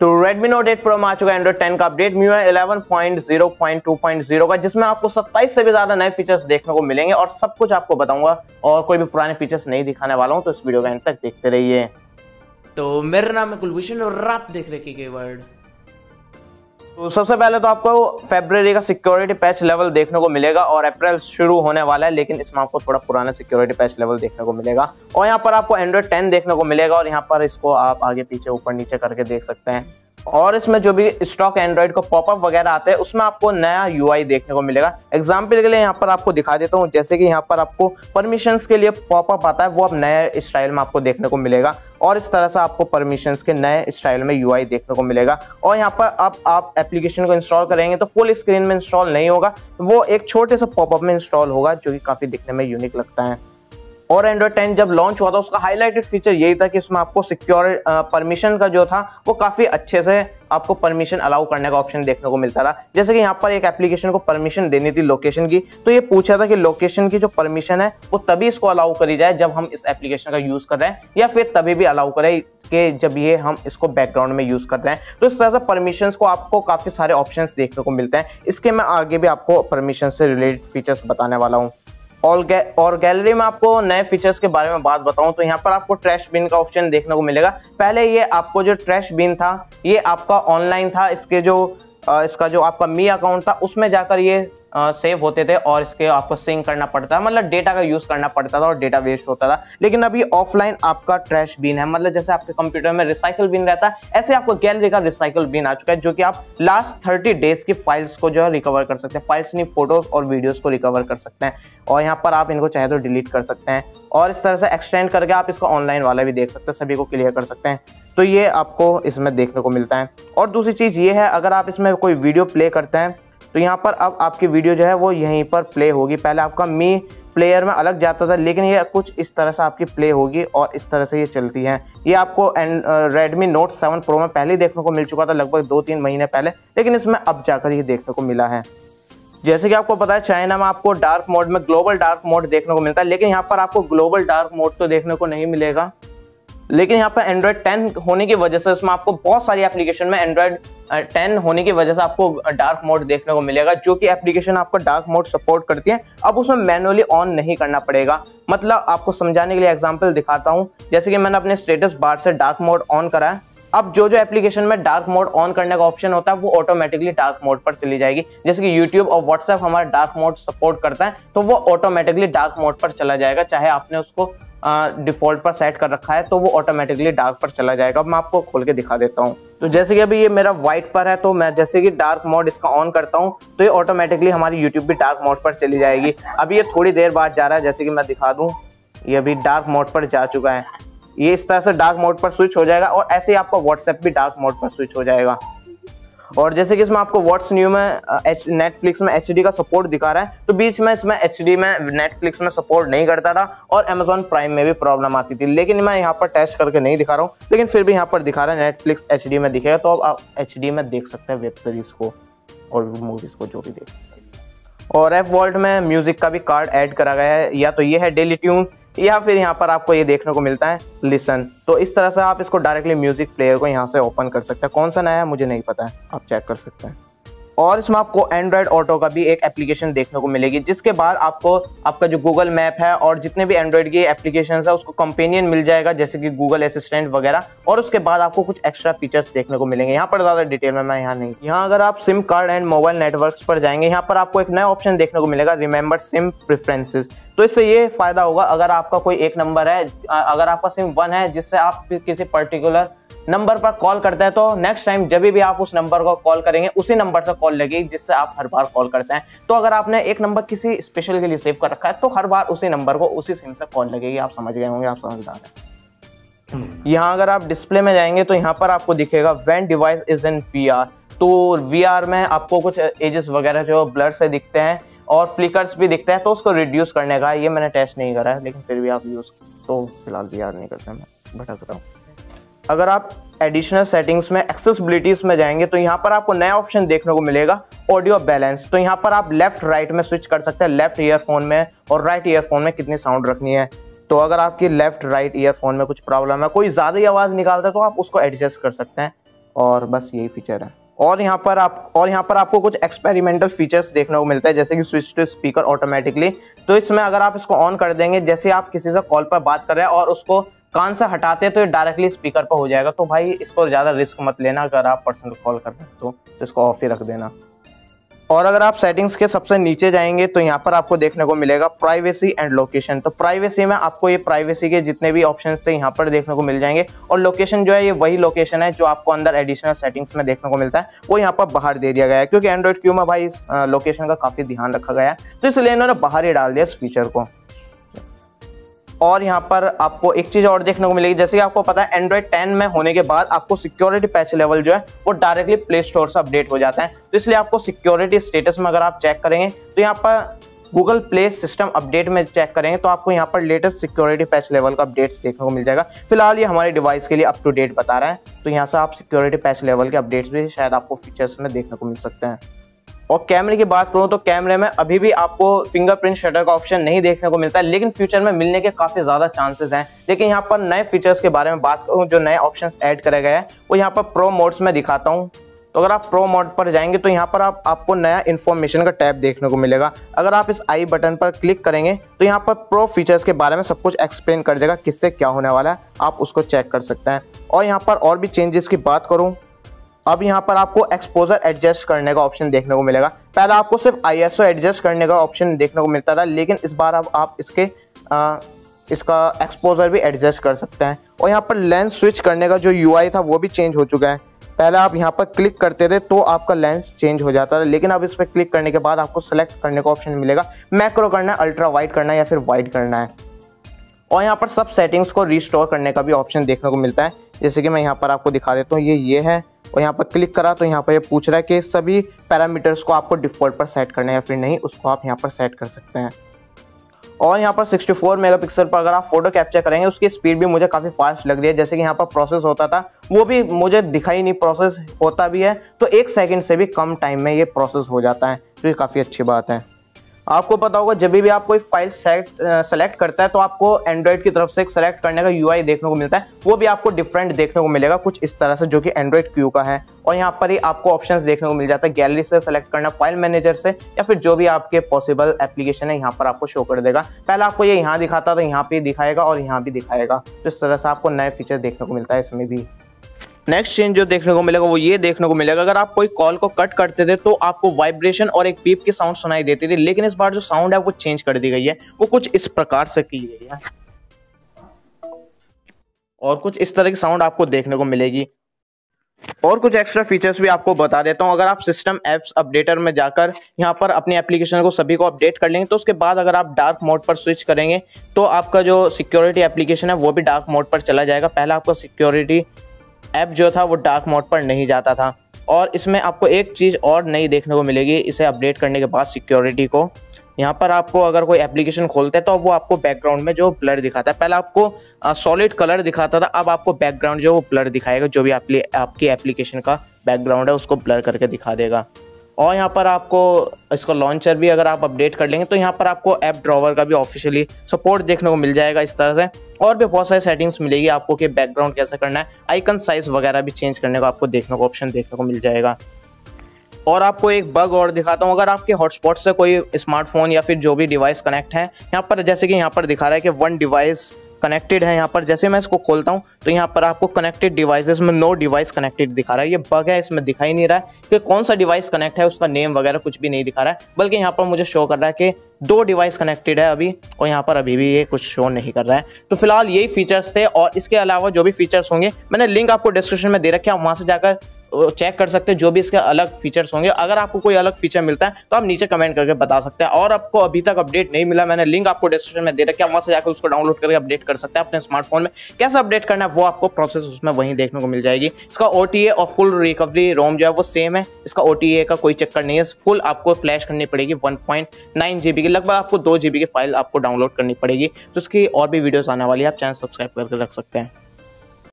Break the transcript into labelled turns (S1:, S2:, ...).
S1: तो Redmi Note 8 Pro में आ चुका है Android 10 का अपडेट MIUI 11.0.2.0 का, जिसमें आपको 27 से भी ज्यादा नए फीचर्स देखने को मिलेंगे और सब कुछ आपको बताऊंगा और कोई भी पुराने फीचर्स नहीं दिखाने वाला हूं, तो इस वीडियो का अंत तक देखते रहिए।
S2: तो मेरा नाम है कुलभूषण और आप देख रहे कीवर्ड।
S1: तो सबसे पहले तो आपको फरवरी का सिक्योरिटी पैच लेवल देखने को मिलेगा और अप्रैल शुरू होने वाला है, लेकिन इसमें आपको थोड़ा पुराना सिक्योरिटी पैच लेवल देखने को मिलेगा और यहाँ पर आपको Android 10 देखने को मिलेगा और यहाँ पर इसको आप आगे पीछे ऊपर नीचे करके देख सकते हैं। और इसमें जो भी स्टॉक एंड्रॉइड को पॉपअप वगैरह आते हैं उसमें आपको नया यूआई देखने को मिलेगा। एग्जाम्पल के लिए यहाँ पर आपको दिखा देता हूँ, जैसे कि यहाँ पर आपको परमिशंस के लिए पॉपअप आता है, वो अब नए स्टाइल में आपको देखने को मिलेगा और इस तरह से आपको परमिशंस के नए स्टाइल में यूआई देखने को मिलेगा। और यहाँ पर अब आप एप्लीकेशन को इंस्टॉल करेंगे तो फुल स्क्रीन में इंस्टॉल नहीं होगा, वो एक छोटे से पॉपअप में इंस्टॉल होगा, जो कि काफी दिखने में यूनिक लगता है। और Android 10 जब लॉन्च हुआ था उसका हाईलाइटेड फीचर यही था कि इसमें आपको सिक्योर परमिशन का जो था वो काफी अच्छे से आपको परमिशन अलाउ करने का ऑप्शन देखने को मिलता था। जैसे कि यहाँ पर एक एप्लीकेशन को परमिशन देनी थी लोकेशन की, तो ये पूछा था कि लोकेशन की जो परमिशन है वो तभी इसको अलाउ करी जाए जब हम इस एप्लीकेशन का यूज कर रहे हैं, या फिर तभी भी अलाउ करें कि जब ये हम इसको बैकग्राउंड में यूज कर रहे हैं। तो इस तरह से परमिशंस को आपको काफी सारे ऑप्शंस देखने को मिलते हैं। इसके मैं आगे भी आपको परमिशन से रिलेटेड फीचर्स बताने वाला हूँ। और गैलरी में आपको नए फीचर्स के बारे में बात बताऊं तो यहाँ पर आपको ट्रैश बिन का ऑप्शन देखने को मिलेगा। पहले ये आपको जो ट्रैश बिन था ये आपका ऑनलाइन था, इसका जो आपका मी अकाउंट था उसमें जाकर ये सेव होते थे और इसके आपको सिंक करना पड़ता है, मतलब डेटा का यूज करना पड़ता था और डेटा वेस्ट होता था। लेकिन अब ये ऑफलाइन आपका ट्रैश बिन है, मतलब जैसे आपके कंप्यूटर में रिसाइकल बिन रहता है ऐसे आपको गैलरी का रिसाइकल बिन आ चुका है, जो कि आप लास्ट 30 डेज की फाइल्स को जो है रिकवर कर सकते हैं। फाइल्स नहीं, फोटोज और वीडियोज को रिकवर कर सकते हैं और यहाँ पर आप इनको चाहे तो डिलीट कर सकते हैं और इस तरह से एक्सटेंड करके आप इसको ऑनलाइन वाला भी देख सकते हैं, सभी को क्लियर कर सकते हैं। तो ये आपको इसमें देखने को मिलता है। और दूसरी चीज ये है, अगर आप इसमें कोई वीडियो प्ले करते हैं तो यहाँ पर अब आपकी वीडियो जो है वो यहीं पर प्ले होगी। पहले आपका मी प्लेयर में अलग जाता था, लेकिन ये कुछ इस तरह से आपकी प्ले होगी और इस तरह से ये चलती है। ये आपको Redmi Note 7 Pro में पहले देखने को मिल चुका था, लगभग 2-3 महीने पहले, लेकिन इसमें अब जाकर ये देखने को मिला है। जैसे कि आपको पता है चाइना में आपको डार्क मोड में ग्लोबल डार्क मोड देखने को मिलता है, लेकिन यहाँ पर आपको ग्लोबल डार्क मोड तो देखने को नहीं मिलेगा। लेकिन यहाँ पर Android 10 होने की वजह से इसमें आपको बहुत सारी एप्लीकेशन में Android 10 होने की वजह से आपको डार्क मोड देखने को मिलेगा, जो कि एप्लीकेशन आपको डार्क मोड सपोर्ट करती है। अब उसमें मैनुअली ऑन नहीं करना पड़ेगा। मतलब आपको समझाने के लिए एग्जांपल दिखाता हूँ, जैसे कि मैंने अपने स्टेटस बार से डार्क मोड ऑन करा है। अब जो एप्लीकेशन में डार्क मोड ऑन करने का ऑप्शन होता है वो ऑटोमेटिकली डार्क मोड पर चली जाएगी। जैसे कि YouTube और WhatsApp हमारा डार्क मोड सपोर्ट करता है, तो वो ऑटोमेटिकली डार्क मोड पर चला जाएगा, चाहे आपने उसको डिफॉल्ट पर सेट कर रखा है तो वो ऑटोमेटिकली डार्क पर चला जाएगा। अब मैं आपको खोल के दिखा देता हूँ। तो जैसे कि अभी ये मेरा व्हाइट पर है, तो मैं जैसे कि डार्क मोड इसका ऑन करता हूँ तो ये ऑटोमेटिकली हमारी YouTube भी डार्क मोड पर चली जाएगी। अभी ये थोड़ी देर बाद जा रहा है, जैसे कि मैं दिखा दूँ, ये अभी डार्क मोड पर जा चुका है। ये इस तरह से डार्क मोड पर स्विच हो जाएगा और ऐसे ही आपका WhatsApp भी डार्क मोड पर स्विच हो जाएगा। और जैसे कि इसमें आपको व्हाट्स न्यू में नेटफ्लिक्स में HD का सपोर्ट दिखा रहा है, तो बीच में इसमें HD में नेटफ्लिक्स में सपोर्ट नहीं करता था और Amazon प्राइम में भी प्रॉब्लम आती थी। लेकिन मैं यहाँ पर टेस्ट करके नहीं दिखा रहा हूँ, लेकिन फिर भी यहाँ पर दिखा रहा है नेटफ्लिक्स HD में दिखेगा, तो अब आप HD में देख सकते हैं वेब सीरीज को और मूवीज को, जो भी देख सकते हैं। और F Vault में म्यूजिक का भी कार्ड ऐड करा गया है, या तो ये है डेली ट्यून्स या फिर यहाँ पर आपको ये देखने को मिलता है लिसन। तो इस तरह से आप इसको डायरेक्टली म्यूजिक प्लेयर को यहाँ से ओपन कर सकते हैं। कौन सा नया है मुझे नहीं पता है, आप चेक कर सकते हैं। और इसमें आपको एंड्रॉयड ऑटो का भी एक एप्लीकेशन देखने को मिलेगी, जिसके बाद आपको आपका जो गूगल मैप है और जितने भी एंड्रॉयड की एप्लीकेशंस है उसको कंपेनियन मिल जाएगा, जैसे कि गूगल असिस्टेंट वगैरह। और उसके बाद आपको कुछ एक्स्ट्रा फीचर्स देखने को मिलेंगे। यहाँ पर ज्यादा डिटेल में मैं यहाँ नहीं। यहाँ अगर आप SIM card and mobile networks पर जाएंगे, यहाँ पर आपको एक नया ऑप्शन देखने को मिलेगा, रिमेंबर सिम प्रेफरेंसेस। तो इससे ये फायदा होगा, अगर आपका कोई एक नंबर है, अगर आपका सिम 1 है जिससे आप किसी पर्टिकुलर नंबर पर कॉल करते हैं, तो नेक्स्ट टाइम जब भी आप उस नंबर को कॉल करेंगे उसी नंबर से कॉल लगेगी जिससे आप हर बार कॉल करते हैं। तो अगर आपने एक नंबर किसी स्पेशल के लिए सेव कर रखा है तो हर बार उसी नंबर को उसी सिम से कॉल लगेगी। आप समझ गए होंगे, आप समझदार हैं। यहाँ अगर आप डिस्प्ले में जाएंगे तो यहाँ पर आपको दिखेगा when device is in VR। तो VR में आपको कुछ एजेस वगैरह जो ब्लर से दिखते हैं और फ्लिकर्स भी दिखते हैं, तो उसको रिड्यूस करने का ये मैंने टेस्ट नहीं करा है, लेकिन फिर भी आप यूज, तो फिलहाल VR नहीं करते, मैं भटक रहा हूँ। अगर आप एडिशनल सेटिंग्स में एक्सेसिबिलिटीज में जाएंगे तो यहाँ पर आपको नया ऑप्शन देखने को मिलेगा, ऑडियो बैलेंस। तो यहाँ पर आप लेफ्ट राइट में स्विच कर सकते हैं, लेफ्ट ईयरफोन में और राइट ईयरफोन में कितनी साउंड रखनी है। तो अगर आपकी लेफ्ट राइट ईयरफोन में कुछ प्रॉब्लम है, कोई ज्यादा ही आवाज निकालता है, तो आप उसको एडजस्ट कर सकते हैं। और बस यही फीचर है। और यहाँ पर आपको कुछ एक्सपेरिमेंटल फीचर्स देखने को मिलता है, जैसे कि स्विच टू स्पीकर ऑटोमेटिकली। तो इसमें अगर आप इसको ऑन कर देंगे, जैसे आप किसी से कॉल पर बात कर रहे हैं और उसको कान से हटाते हैं तो ये डायरेक्टली स्पीकर पर हो जाएगा। तो भाई इसको ज़्यादा रिस्क मत लेना, अगर आप पर्सन को कॉल कर रहे हैं तो इसको ऑफ ही रख देना। और अगर आप सेटिंग्स के सबसे नीचे जाएंगे तो यहाँ पर आपको देखने को मिलेगा प्राइवेसी एंड लोकेशन। तो प्राइवेसी में आपको ये प्राइवेसी के जितने भी ऑप्शंस थे यहाँ पर देखने को मिल जाएंगे, और लोकेशन जो है ये वही लोकेशन है जो आपको अंदर एडिशनल सेटिंग्स में देखने को मिलता है, वो यहाँ पर बाहर दे दिया गया है, क्योंकि एंड्रॉइड क्यू में भाई लोकेशन का काफ़ी ध्यान रखा गया है, तो इसलिए इन्होंने बाहर ही डाल दिया इस फीचर को। और यहाँ पर आपको एक चीज़ और देखने को मिलेगी, जैसे कि आपको पता है एंड्रॉइड 10 में होने के बाद आपको सिक्योरिटी पैच लेवल जो है वो डायरेक्टली प्ले स्टोर से अपडेट हो जाता है। तो इसलिए आपको सिक्योरिटी स्टेटस में अगर आप चेक करेंगे तो यहाँ पर गूगल प्ले सिस्टम अपडेट में चेक करेंगे तो आपको यहाँ पर लेटेस्ट सिक्योरिटी पैच लेवल का अपडेट्स देखने को मिल जाएगा। फिलहाल ये हमारे डिवाइस के लिए अप टू डेट बता रहा है, तो यहाँ से आप सिक्योरिटी पैच लेवल के अपडेट्स भी शायद आपको फीचर्स में देखने को मिल सकते हैं। और कैमरे की बात करूं तो कैमरे में अभी भी आपको फिंगरप्रिंट शटर का ऑप्शन नहीं देखने को मिलता है, लेकिन फ्यूचर में मिलने के काफ़ी ज़्यादा चांसेस हैं। लेकिन यहाँ पर नए फीचर्स के बारे में बात करूं, जो नए ऑप्शंस ऐड करे गए हैं वो यहाँ पर प्रो मोड्स में दिखाता हूं। तो अगर आप प्रो मोड पर जाएंगे तो यहाँ पर आपको नया इन्फॉर्मेशन का टैब देखने को मिलेगा। अगर आप इस आई बटन पर क्लिक करेंगे तो यहाँ पर प्रो फीचर्स के बारे में सब कुछ एक्सप्लेन कर देगा, किससे क्या होने वाला है, आप उसको चेक कर सकते हैं। और यहाँ पर और भी चेंजेस की बात करूँ, अब यहाँ पर आपको एक्सपोजर एडजस्ट करने का ऑप्शन देखने को मिलेगा। पहले आपको सिर्फ ISO एडजस्ट करने का ऑप्शन देखने को मिलता था, लेकिन इस बार अब आप इसका एक्सपोजर भी एडजस्ट कर सकते हैं। और यहाँ पर लेंस स्विच करने का जो UI था वो भी चेंज हो चुका है। पहले आप यहाँ पर क्लिक करते थे तो आपका लेंस चेंज हो जाता था, लेकिन अब इस पर क्लिक करने के बाद आपको सेलेक्ट करने का ऑप्शन मिलेगा, मैक्रो करना है, अल्ट्रा वाइड करना है या फिर वाइड करना है। और यहाँ पर सब सेटिंग्स को रिस्टोर करने का भी ऑप्शन देखने को मिलता है, जैसे कि मैं यहाँ पर आपको दिखा देता हूँ। ये है, और यहाँ पर क्लिक करा तो यहाँ पर ये पूछ रहा है कि सभी पैरामीटर्स को आपको डिफ़ॉल्ट पर सेट करना है या फिर नहीं, उसको आप यहाँ पर सेट कर सकते हैं। और यहाँ पर 64 मेगापिक्सल पर अगर आप फोटो कैप्चर करेंगे, उसकी स्पीड भी मुझे काफ़ी फास्ट लग रही है। जैसे कि यहाँ पर प्रोसेस होता था वो भी मुझे दिखाई नहीं, प्रोसेस होता भी है तो 1 सेकंड से भी कम टाइम में ये प्रोसेस हो जाता है, तो ये काफ़ी अच्छी बात है। आपको पता होगा जब भी आप कोई फाइल सेलेक्ट करता है तो आपको एंड्रॉइड की तरफ से एक सेलेक्ट करने का UI देखने को मिलता है, वो भी आपको डिफरेंट देखने को मिलेगा कुछ इस तरह से, जो कि एंड्रॉइड क्यू का है। और यहाँ पर ही आपको ऑप्शंस देखने को मिल जाता है, गैलरी से सेलेक्ट करना, फाइल मैनेजर से, या फिर जो भी आपके पॉसिबल एप्लीकेशन है यहाँ पर आपको शो कर देगा। पहले आपको ये यहाँ दिखाता तो यहाँ पे दिखाएगा और यहाँ भी दिखाएगा, तो इस तरह से आपको नए फीचर देखने को मिलता है इसमें भी। नेक्स्ट चेंज जो देखने को मिलेगा वो ये देखने को मिलेगा, अगर आप कोई कॉल को कट करते थे तो आपको वाइब्रेशन और एक पीप की साउंड सुनाई देती थी, लेकिन इस बार जो साउंड है वो चेंज कर दी गई है, वो कुछ इस प्रकार से की गई है और कुछ इस तरह की साउंड आपको देखने को मिलेगी। और कुछ एक्स्ट्रा फीचर्स भी आपको बता देता हूं, अगर आप सिस्टम एप्स अपडेटर में जाकर यहाँ पर अपनी एप्लीकेशन को सभी को अपडेट कर लेंगे तो उसके बाद अगर आप डार्क मोड पर स्विच करेंगे तो आपका जो सिक्योरिटी एप्लीकेशन है वो भी डार्क मोड पर चला जाएगा। पहले आपका सिक्योरिटी ऐप जो था वो डार्क मोड पर नहीं जाता था। और इसमें आपको एक चीज़ और नई देखने को मिलेगी इसे अपडेट करने के बाद सिक्योरिटी को, यहाँ पर आपको अगर कोई एप्लीकेशन खोलते हैं तो वो आपको बैकग्राउंड में जो ब्लर दिखाता है, पहले आपको सॉलिड कलर दिखाता था, अब आपको बैकग्राउंड जो वो ब्लर दिखाएगा, जो भी आपकी एप्लीकेशन का बैकग्राउंड है उसको ब्लर करके दिखा देगा। और यहाँ पर आपको इसका लॉन्चर भी अगर आप अपडेट कर लेंगे तो यहाँ पर आपको ऐप ड्रॉवर का भी ऑफिशियली सपोर्ट देखने को मिल जाएगा इस तरह से। और भी बहुत सारी सेटिंग्स मिलेगी आपको कि बैकग्राउंड कैसे करना है, आइकन साइज वगैरह भी चेंज करने को आपको देखने को ऑप्शन देखने को मिल जाएगा। और आपको एक बग और दिखाता हूँ, अगर आपके हॉटस्पॉट से कोई स्मार्टफोन या फिर जो भी डिवाइस कनेक्ट है, यहाँ पर जैसे कि यहाँ पर दिखा रहा है कि 1 डिवाइस कनेक्टेड है, यहाँ पर जैसे मैं इसको खोलता हूँ तो यहाँ पर आपको कनेक्टेड डिवाइसेस में नो डिवाइस कनेक्टेड दिखा रहा है। ये बग है, इसमें दिखाई नहीं रहा है कि कौन सा डिवाइस कनेक्ट है, उसका नेम वगैरह कुछ भी नहीं दिखा रहा है, बल्कि यहाँ पर मुझे शो कर रहा है कि 2 डिवाइस कनेक्टेड है अभी, और यहाँ पर अभी भी ये कुछ शो नहीं कर रहा है। तो फिलहाल यही फीचर्स थे, और इसके अलावा जो भी फीचर्स होंगे मैंने लिंक आपको डिस्क्रिप्शन में दे रखे हैं, वहाँ से जाकर चेक कर सकते हैं जो भी इसके अलग फीचर्स होंगे। अगर आपको कोई अलग फीचर मिलता है तो आप नीचे कमेंट करके बता सकते हैं। और आपको अभी तक अपडेट नहीं मिला, मैंने लिंक आपको डिस्क्रिप्शन में दे रखा है, वहां से जाकर उसको डाउनलोड करके अपडेट कर सकते हैं अपने स्मार्टफोन में। कैसे अपडेट करना है वो आपको प्रोसेस उसमें वहीं देखने को मिल जाएगी। इसका OTA और फुल रिकवरी रोम जो है वो सेम है, इसका OTA का कोई चक्कर नहीं है। फुल आपको फ्लैश करनी पड़ेगी 1.9 GB की, लगभग आपको 2 GB की फाइल आपको डाउनलोड करनी पड़ेगी। तो इसकी और भी वीडियोस आने वाली है, आप चैनल सब्सक्राइब करके रख सकते हैं।